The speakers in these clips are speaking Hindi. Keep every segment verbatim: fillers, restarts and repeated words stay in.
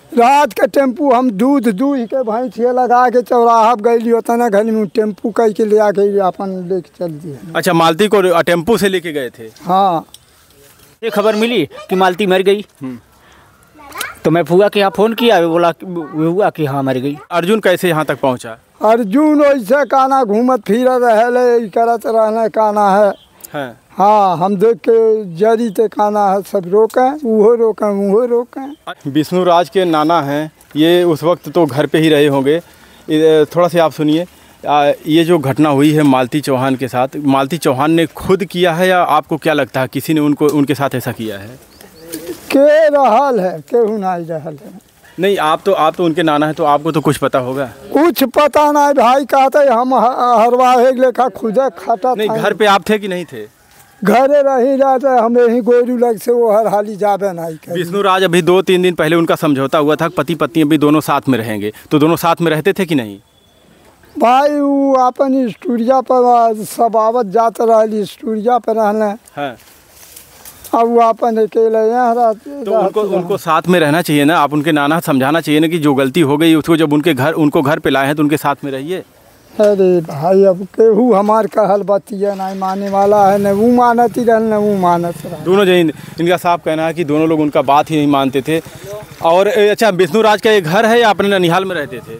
रात के टेम्पू हम दूध दूध के भैंसिया लगा के चौराहा गई उतना घर में टेम्पू कह के ले आके अपन लेके चल दिए। अच्छा, मालती को टेम्पू से लेके गए थे? हाँ। ये खबर मिली कि मालती मर गई, तो मैं फुआ के यहाँ फ़ोन किया, बोला हुआ कि हाँ मर गई। अर्जुन कैसे यहाँ तक पहुँचा? अर्जुन वैसे काना घूमत फिर रहे करत रहने काना है, है। हाँ। हम देख के जरी ते काना है, सब रोके वो रोके वो रोके। विष्णु राज के नाना हैं, ये उस वक्त तो घर पे ही रहे होंगे। थोड़ा सा आप सुनिए, ये जो घटना हुई है मालती चौहान के साथ, मालती चौहान ने खुद किया है या आपको क्या लगता है किसी ने उनको उनके साथ ऐसा किया है? के रहल है केहू नहीं रहल है। नहीं, आप तो आप तो उनके नाना है, तो आपको तो कुछ पता होगा। कुछ पता नहीं भाई, कहते हम हरवा लेखा खुदे खाता। नहीं, घर पे आप थे कि नहीं थे? घरे रही जाते हम यही गोरू लग से वो हर हाली जाबे नहीं। विष्णु राज अभी दो तीन दिन पहले उनका समझौता हुआ था, पति पत्नी अभी दोनों साथ में रहेंगे, तो दोनों साथ में रहते थे कि नहीं? भाई वो अपन स्टूडिया पर सब आवत जाते रही, स्टूडिया पर रहने। हाँ। अब वो अपन अकेले यहाँ रहते। तो उनको उनको साथ में रहना चाहिए ना, आप उनके नाना समझाना चाहिए ना कि जो गलती हो गई उसको जब उनके घर उनको घर पे लाए हैं तो उनके साथ में रहिए। अरे भाई अब केहू हमार कहल बतिया नहीं माने वाला है, न वो मानती रह न वो मानत रहा। दोनों जन, इनका साफ कहना है कि दोनों लोग उनका बात ही नहीं मानते थे। और अच्छा, विष्णु राज का एक घर है या अपने ननिहाल में रहते थे?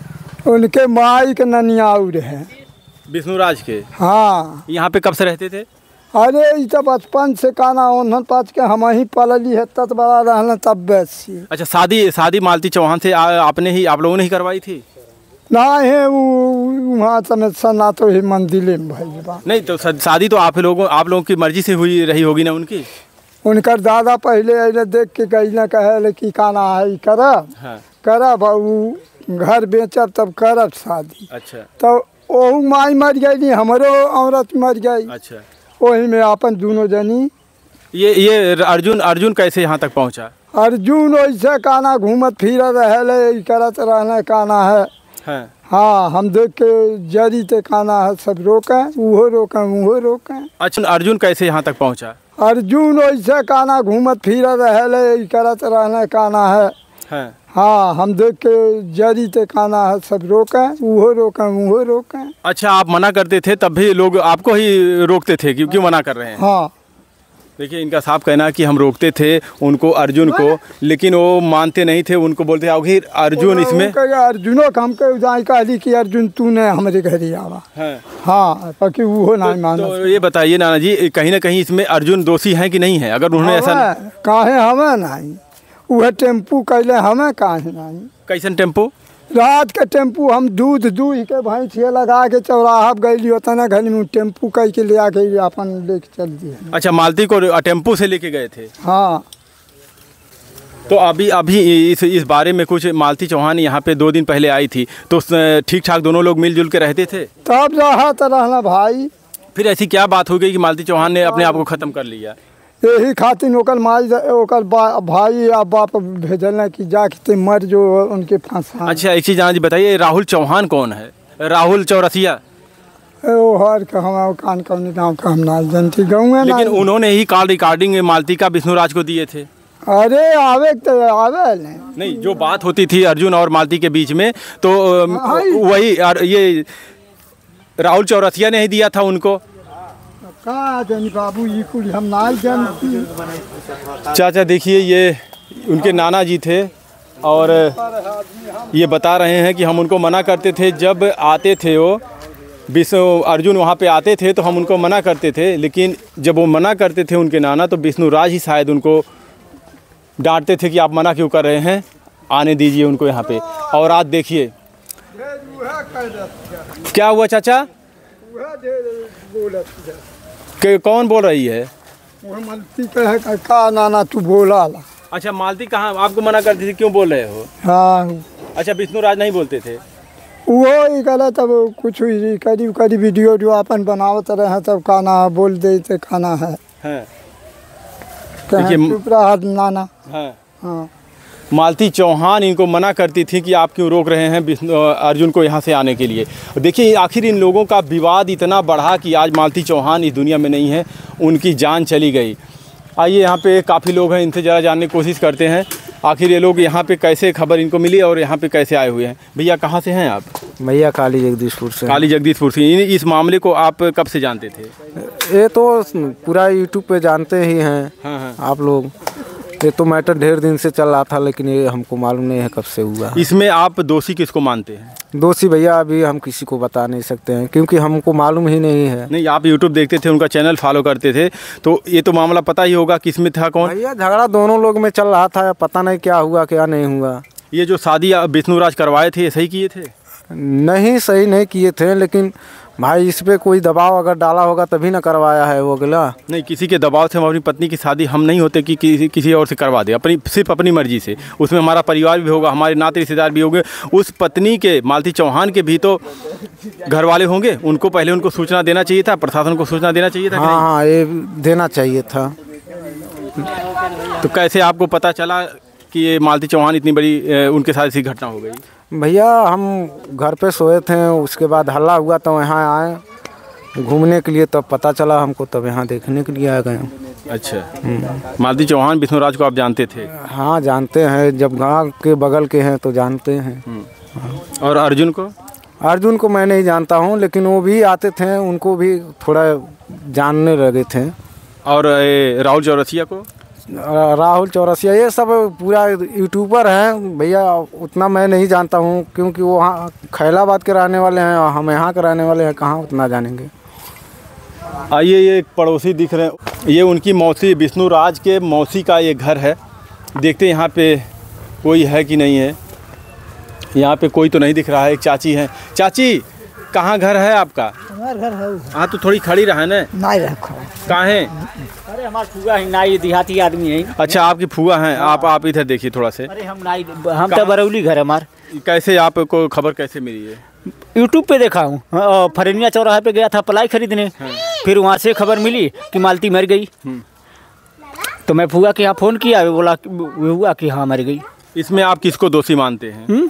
उनके माई के ननियाउर है विष्णु राज के। हाँ। यहाँ पे कब से रहते थे? अरे ये तो बचपन से काना ओनहन पाँच के हम ही पलली है, तब बड़ा रहना तब बेसी। अच्छा, शादी शादी मालती चौहान से आपने ही आप लोगों ने ही करवाई थी? ना है वो वहाँ समय सना तो ही मंदिर में भाई। नहीं तो शादी तो आप लोगों आप लोगों की मर्जी से हुई रही होगी ना उनकी? उनकर दादा पहले अरे देख के गई ना कहे कि काना है करब। हाँ। करब वो घर बेचब तब करब शादी। अच्छा। तो वह माई मर गई, हमारो औरत मर गई। अच्छा। वही में अपन दोनों जनी। ये ये अर्जुन अर्जुन कैसे यहाँ तक पहुँचा? अर्जुन वैसे काना घूमत फिर रहे करत रहने काना है। हाँ। हाँ। हम देख के जरी ते काना है, सब रोके वो रोके वो रोके। अच्छा, अर्जुन कैसे यहाँ तक पहुँचा? अर्जुन वैसे काना घूमत फिर रहे करत रहने काना है। हाँ। हाँ। हम देख के जरी ते काना है, सब रोके वो रोके वो रोके। अच्छा, आप मना करते थे तब भी लोग आपको ही रोकते थे, क्यों क्यों मना कर रहे हैं? हाँ। देखिए, इनका साफ कहना है कि हम रोकते थे उनको, अर्जुन को, लेकिन वो मानते नहीं थे। उनको बोलते आखिर अर्जुन इसमें अर्जुनो का हम कहली कि अर्जुन तूने हमारे घर ही आवा। हाँ। हाँ, बाकी वो नहीं माना। तो ये बताइए नाना जी, कहीं ना कहीं इसमें अर्जुन दोषी है कि नहीं है? अगर उन्होंने ऐसा काहे हमें नहीं, वह टेम्पू कैले हमें काहे नहीं। कैसन टेम्पू? रात के टेम्पू हम दूध दूध के भैंसिया लगा के चौराहा गई उतना घर में टेम्पू कह के ले आके अपन लेके चल दिए। अच्छा, मालती को टेम्पू से लेके गए थे? हाँ। तो अभी अभी इस इस बारे में कुछ, मालती चौहान यहाँ पे दो दिन पहले आई थी, तो ठीक ठाक दोनों लोग मिलजुल के रहते थे? तब रहा तो रहना भाई। फिर ऐसी क्या बात हो गई कि मालती चौहान ने अपने आप को ख़त्म कर लिया? यही खातिर ओकर माई ओकर भाई या बाप भेजल कि जाके मर जो उनके फांसा। अच्छा, एक चीज़ जी बताइए, राहुल चौहान कौन है? राहुल चौरसिया? वो हर का हम कान कौन गाँव का हम ना जानती गाँव है, लेकिन उन्होंने ही कॉल रिकॉर्डिंग मालती का विष्णु राज को दिए थे। अरे आवे तो आवे नहीं, नहीं जो बात होती थी अर्जुन और मालती के बीच में, तो वही ये राहुल चौरसिया ने ही दिया था उनको। बाबू ये कुल हम ना जानती। चाचा देखिए, ये उनके नाना जी थे और ये बता रहे हैं कि हम उनको मना करते थे। जब आते थे वो विष्णु अर्जुन वहाँ पे आते थे तो हम उनको मना करते थे, लेकिन जब वो मना करते थे उनके नाना, तो विष्णु राज ही शायद उनको डांटते थे कि आप मना क्यों कर रहे हैं, आने दीजिए उनको यहाँ पे। और आज देखिए क्या हुआ चाचा, के कौन बोल रही है? मालती कहे का नाना तू बोला ला। अच्छा, मालती कहाँ आपको मना करती थी, क्यों बोल रहे हो? हाँ। अच्छा, विष्णु राज नहीं बोलते थे? वो ही गलत, तब कुछ करीब करीब वीडियो जो अपन बनावत रहे तब खाना बोल देते खाना है। हाँ। चुप रहा नाना। हाँ। हाँ। मालती चौहान इनको मना करती थी कि आप क्यों रोक रहे हैं अर्जुन को यहाँ से आने के लिए। देखिए आखिर इन लोगों का विवाद इतना बढ़ा कि आज मालती चौहान इस दुनिया में नहीं है, उनकी जान चली गई। आइए यहाँ पे काफ़ी लोग हैं, इनसे ज़रा जानने की कोशिश करते हैं। आखिर ये लोग यहाँ पे कैसे खबर इनको मिली और यहाँ पे कैसे आए हुए हैं? भैया कहाँ से हैं आप? भैया काली जगदीशपुर से। काली जगदीशपुर से। इन- इस मामले को आप कब से जानते थे? ये तो पूरा यूट्यूब पे जानते ही हैं हाँ हाँ। आप लोग। ये तो मैटर ढेर दिन से चल रहा था, लेकिन ये हमको मालूम नहीं है कब से हुआ। इसमें आप दोषी किसको मानते हैं? दोषी भैया अभी हम किसी को बता नहीं सकते हैं, क्योंकि हमको मालूम ही नहीं है। नहीं, आप यूट्यूब देखते थे, उनका चैनल फॉलो करते थे, तो ये तो मामला पता ही होगा किसमें था कौन? भैया झगड़ा दोनों लोग में चल रहा था, पता नहीं क्या हुआ क्या नहीं हुआ। ये जो शादी विष्णुराज करवाए थे, ये सही किए थे? नहीं, सही नहीं किए थे, लेकिन भाई इस पे कोई दबाव अगर डाला होगा तभी ना करवाया है वो अगला। नहीं, किसी के दबाव से हम अपनी पत्नी की शादी हम नहीं होते कि किसी किसी और से करवा दे, अपनी सिर्फ अपनी मर्जी से। उसमें हमारा परिवार भी होगा, हमारे नाते रिश्तेदार भी होंगे। उस पत्नी के, मालती चौहान के भी तो घर वाले होंगे, उनको पहले उनको सूचना देना चाहिए था, प्रशासन को सूचना देना चाहिए था कि हाँ नहीं? हाँ, ये देना चाहिए था। तो कैसे आपको पता चला कि ये मालती चौहान इतनी बड़ी अ, उनके साथ ऐसी घटना हो गई? भैया हम घर पे सोए थे, उसके बाद हल्ला हुआ तो यहाँ आए घूमने के लिए, तब पता चला हमको, तब यहाँ देखने के लिए आ गए। अच्छा, मालती चौहान विष्णुराज को आप जानते थे? हाँ जानते हैं, जब गांव के बगल के हैं तो जानते हैं। और अर्जुन को? अर्जुन को मैं नहीं जानता हूँ, लेकिन वो भी आते थे, उनको भी थोड़ा जानने लगे थे। और ए, राहुल चौरसिया को? राहुल चौरसिया, ये सब पूरा यूट्यूबर हैं भैया, उतना मैं नहीं जानता हूँ, क्योंकि वो वहाँ खैलाबाद के रहने वाले हैं और हम यहाँ के रहने वाले हैं, कहाँ उतना जानेंगे। आइए, ये एक पड़ोसी दिख रहे हैं, ये उनकी मौसी, विष्णुराज के मौसी का ये घर है। देखते यहाँ पे कोई है कि नहीं है। यहाँ पे कोई तो नहीं दिख रहा है। एक चाची हैं। चाची, कहाँ घर है आपका? हमारे घर है। हाँ, तो थोड़ी खड़ी रहा ना। नहीं रखो। कहाँ है? अरे हमारा फुआ है ना, ये देहाती आदमी है। अच्छा, आपकी फुआ हैं। आप आप इधर देखिए थोड़ा से। अरे हम नाई, हम तो बरौली घर है हमार। कैसे आपको खबर कैसे मिली है? यूट्यूब पे देखा हूँ, फरेनिया चौराहे पे गया था पलाई खरीदने, फिर वहाँ से खबर मिली कि मालती मर गई। तो मैं फुआ के यहाँ फ़ोन किया, वो बोला वो हुआ कि हाँ मर गई। इसमें आप किसको दोषी मानते हैं? हुँ?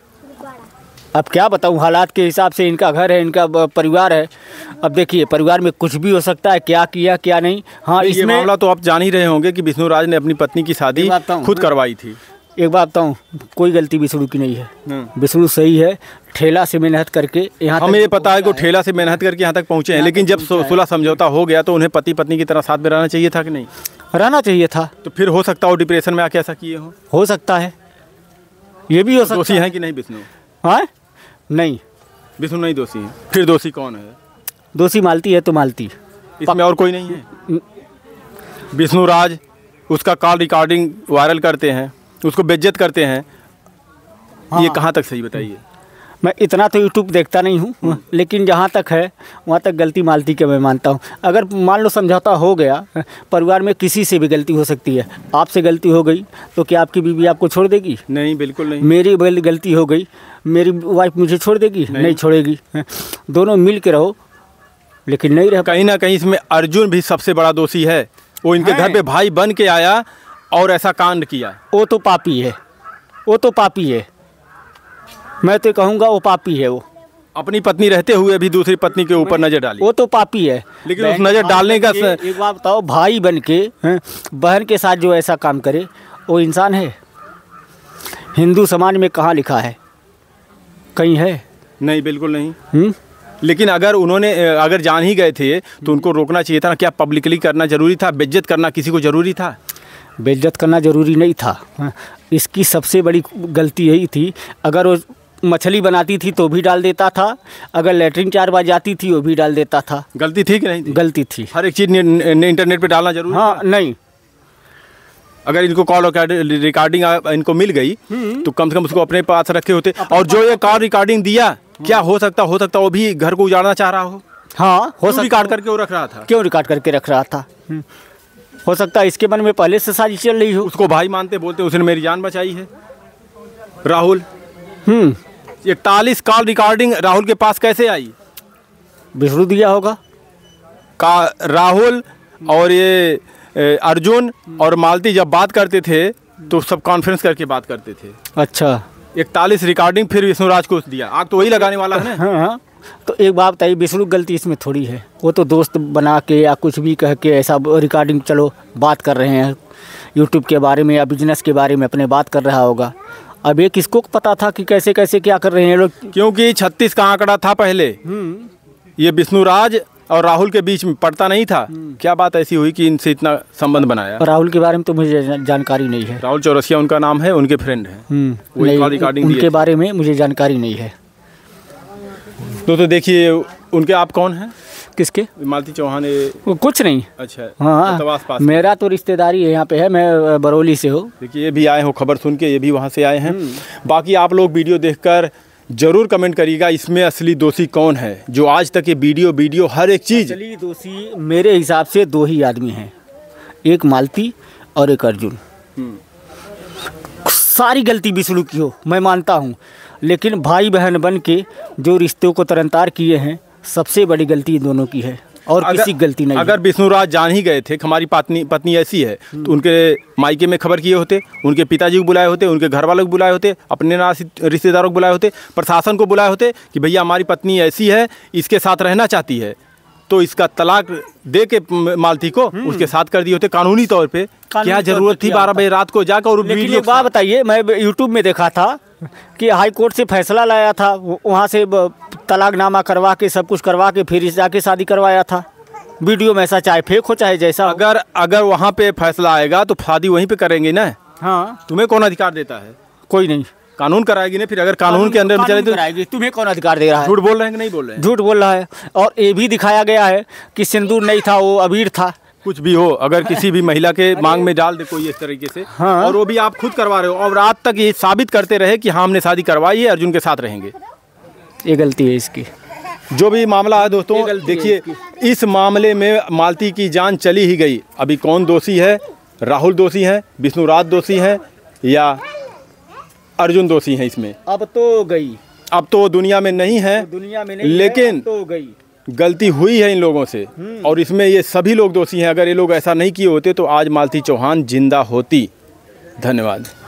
अब क्या बताऊँ, हालात के हिसाब से इनका घर है, इनका परिवार है। अब देखिए, परिवार में कुछ भी हो सकता है, क्या किया क्या नहीं। हाँ, ये इसमें मामला तो आप जान ही रहे होंगे कि विष्णुराज ने अपनी पत्नी की शादी खुद करवाई थी। एक बात बताऊँ, कोई गलती विष्णु की नहीं है। विष्णु सही है, ठेला से मेहनत करके यहाँ हमें ये पता है कि ठेला से मेहनत करके यहाँ तक पहुँचे हैं, लेकिन जब सुलह समझौता हो गया तो उन्हें पति पत्नी की तरह साथ में रहना चाहिए था कि नहीं? रहना चाहिए था। तो फिर हो सकता हो डिप्रेशन में आके ऐसा किए हो? हो सकता है, ये भी हो सकता है। दोषी हैं कि नहीं विष्णु? हाँ, नहीं, विष्णु नहीं दोषी है। फिर दोषी कौन है? दोषी मालती है तो मालती। इसमें और कोई नहीं है? विष्णुराज उसका कॉल रिकॉर्डिंग वायरल करते हैं, उसको बेइज्जत करते हैं। हाँ। ये कहाँ तक सही बताइए? मैं इतना तो यूट्यूब देखता नहीं हूँ, लेकिन जहाँ तक है वहाँ तक गलती मालती के मैं मानता हूँ। अगर मान लो समझौता हो गया, परिवार में किसी से भी गलती हो सकती है। आपसे गलती हो गई तो क्या आपकी बीवी आपको छोड़ देगी? नहीं, बिल्कुल नहीं। मेरी गलती हो गई, मेरी वाइफ मुझे छोड़ देगी? नहीं, नहीं छोड़ेगी। दोनों मिल के रहो, लेकिन नहीं रह। कहीं ना कहीं इसमें अर्जुन भी सबसे बड़ा दोषी है। वो इनके घर पे भाई बन के आया और ऐसा कांड किया। वो तो पापी है, वो तो पापी है, मैं तो कहूँगा वो पापी है। वो अपनी पत्नी रहते हुए भी दूसरी पत्नी के ऊपर नजर डाली। वो तो पापी है। लेकिन उस नजर डालने का स... एक बात बताओ, भाई बन के बहन के साथ जो ऐसा काम करे वो इंसान है? हिंदू समाज में कहाँ लिखा है? कहीं है? नहीं, बिल्कुल नहीं। हुँ? लेकिन अगर उन्होंने अगर जान ही गए थे तो उनको रोकना चाहिए था ना। क्या पब्लिकली करना जरूरी था? बेइज्जत करना किसी को जरूरी था? बेइज्जत करना जरूरी नहीं था। इसकी सबसे बड़ी गलती यही थी, अगर वो मछली बनाती थी तो भी डाल देता था, अगर लेटरिन चार बार जाती थी वो भी डाल देता था। गलती थी कि नहीं थी? गलती थी। हर एक चीज़ इंटरनेट पे डालना जरूरी? हाँ, नहीं। अगर इनको कॉल रिकॉर्डिंग इनको मिल गई तो कम से कम उसको अपने पास रखे होते। और जो ये कॉल रिकॉर्डिंग दिया, क्या हो सकता हो सकता वो भी घर को उजाड़ना चाह रहा हो? हाँ, हो सकता। रिकॉर्ड करके वो रख रहा था। क्यों रिकॉर्ड करके रख रहा था? हो सकता है इसके मन में पहले से साजिश चल रही हो। उसको भाई मानते बोलते उसने मेरी जान बचाई है। राहुल, हम्म इकतालीस कॉल रिकॉर्डिंग राहुल के पास कैसे आई? विष्णु दिया होगा। का राहुल और ये अर्जुन और मालती जब बात करते थे तो सब कॉन्फ्रेंस करके बात करते थे। अच्छा, इकतालीस रिकॉर्डिंग फिर विष्णुराज को दिया। आग तो वही लगाने वाला है ना। हाँ, तो एक बात बताइए, विष्णु की गलती इसमें थोड़ी है। वो तो दोस्त बना के या कुछ भी कह के ऐसा रिकॉर्डिंग, चलो बात कर रहे हैं यूट्यूब के बारे में या बिजनेस के बारे में अपने बात कर रहा होगा। अब ये किसको पता था कि कैसे कैसे क्या कर रहे हैं लोग? क्योंकि छत्तीस का आंकड़ा था पहले, ये विष्णुराज और राहुल के बीच में पड़ता नहीं था। क्या बात ऐसी हुई कि इनसे इतना संबंध बनाया? राहुल के बारे में तो मुझे जानकारी नहीं है। राहुल चौरसिया उनका नाम है, उनके फ्रेंड हैं। वो नहीं, रिकॉर्डिंग उनके बारे में मुझे जानकारी नहीं है। तो तो देखिए, उनके आप कौन हैं? किसके? मालती चौहान। वो कुछ नहीं। अच्छा। हाँ, तो आस पास मेरा तो रिश्तेदारी है यहाँ पे है, मैं बरौली से हूँ। देखिए, ये भी आए हो खबर सुन के, ये भी वहाँ से आए हैं। बाकी आप लोग वीडियो देखकर जरूर कमेंट करिएगा इसमें असली दोषी कौन है, जो आज तक ये वीडियो वीडियो हर एक चीज़। असली दोषी मेरे हिसाब से दो ही आदमी हैं, एक मालती और एक अर्जुन। सारी गलती विष्णु की हो मैं मानता हूँ, लेकिन भाई बहन बन के जो रिश्तों को तरनतार किए हैं, सबसे बड़ी गलती इन दोनों की है और अगर, किसी गलती नहीं। अगर विष्णुराज जान ही गए थे कि हमारी पत्नी पत्नी ऐसी है, तो उनके मायके में खबर किए होते, उनके पिताजी को बुलाए होते, उनके घर वालों को बुलाए होते, अपने रिश्तेदारों को बुलाए होते, प्रशासन को बुलाए होते कि भैया हमारी पत्नी ऐसी है, इसके साथ रहना चाहती है, तो इसका तलाक दे के मालती को उसके साथ कर दिए होते कानूनी तौर पे। क्या जरूरत थी बारह बजे रात को जाकर? और लेकिन एक बात बताइए, मैं यूट्यूब में देखा था कि हाई कोर्ट से फैसला लाया था, वहाँ से तलाकनामा करवा के सब कुछ करवा के फिर जाके शादी करवाया था। वीडियो में ऐसा चाहे फेक हो चाहे जैसा। अगर अगर वहाँ पे फैसला आएगा तो शादी वहीं पे करेंगे ना। हाँ, तुम्हें कौन अधिकार देता है? कोई नहीं। कानून कराएगी ना। फिर अगर कानून के अंदर में चले तो कराएगी। तुम्हें कौन अधिकार दे रहा है? झूठ बोल रहे हैं कि नहीं बोल रहे हैं? झूठ बोल रहा है। और ये भी दिखाया गया है कि सिंदूर नहीं था, वो अबीर था। कुछ भी हो, अगर किसी भी महिला के मांग में डाल दे कोई इस तरीके से, हाँ। और वो भी आप खुद करवा रहे हो और रात तक ये साबित करते रहे कि हाँ हमने शादी करवाई है, अर्जुन के साथ रहेंगे, ये गलती है इसकी। जो भी मामला है दोस्तों, देखिए इस मामले में मालती की जान चली ही गई। अभी कौन दोषी है? राहुल दोषी है, विष्णुराज दोषी है या अर्जुन दोषी है इसमें? अब तो गई, अब तो दुनिया में नहीं है, दुनिया में नहीं, लेकिन तो गई। गलती हुई है इन लोगों से और इसमें ये सभी लोग दोषी हैं। अगर ये लोग ऐसा नहीं किए होते तो आज मालती चौहान जिंदा होती। धन्यवाद।